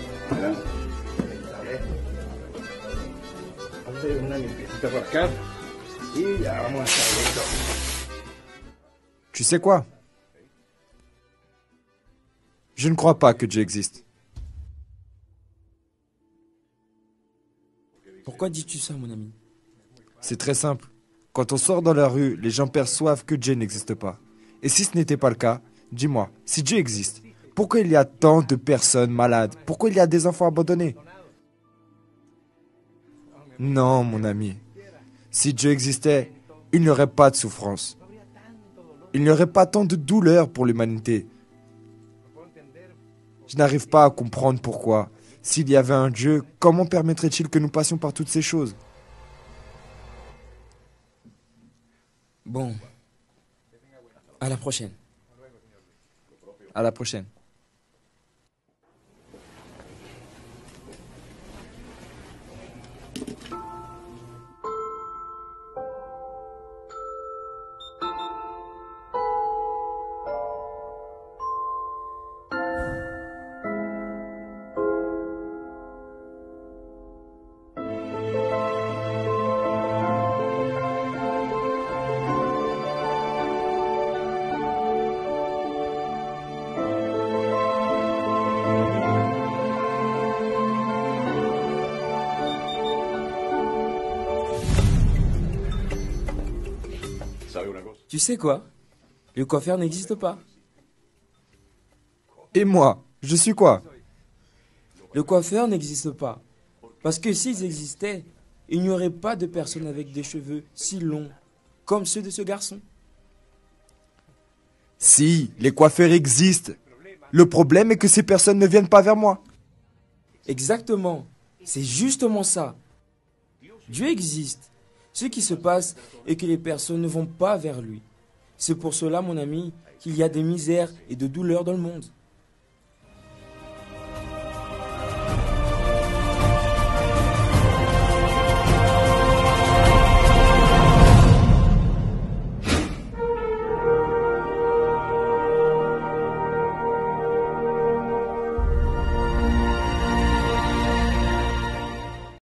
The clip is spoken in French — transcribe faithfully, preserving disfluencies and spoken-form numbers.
Voilà. Hacer una limpiecita por acá y ya vamos a estar listos. Tu sais quoi? Je ne crois pas que Dieu existe. Pourquoi dis-tu ça, mon ami? C'est très simple. Quand on sort dans la rue, les gens perçoivent que Dieu n'existe pas. Et si ce n'était pas le cas, dis-moi, si Dieu existe, pourquoi il y a tant de personnes malades? Pourquoi il y a des enfants abandonnés? Non, mon ami. Si Dieu existait, il n'y aurait pas de souffrance. Il n'y aurait pas tant de douleur pour l'humanité. Je n'arrive pas à comprendre pourquoi. S'il y avait un Dieu, comment permettrait-il que nous passions par toutes ces choses? Bon, à la prochaine. À la prochaine. Tu sais quoi? Le coiffeur n'existe pas. Et moi, je suis quoi? Le coiffeur n'existe pas. Parce que s'ils existaient, il n'y aurait pas de personnes avec des cheveux si longs comme ceux de ce garçon. Si, les coiffeurs existent. Le problème est que ces personnes ne viennent pas vers moi. Exactement. C'est justement ça. Dieu existe. Ce qui se passe est que les personnes ne vont pas vers lui. C'est pour cela, mon ami, qu'il y a des misères et de douleurs dans le monde.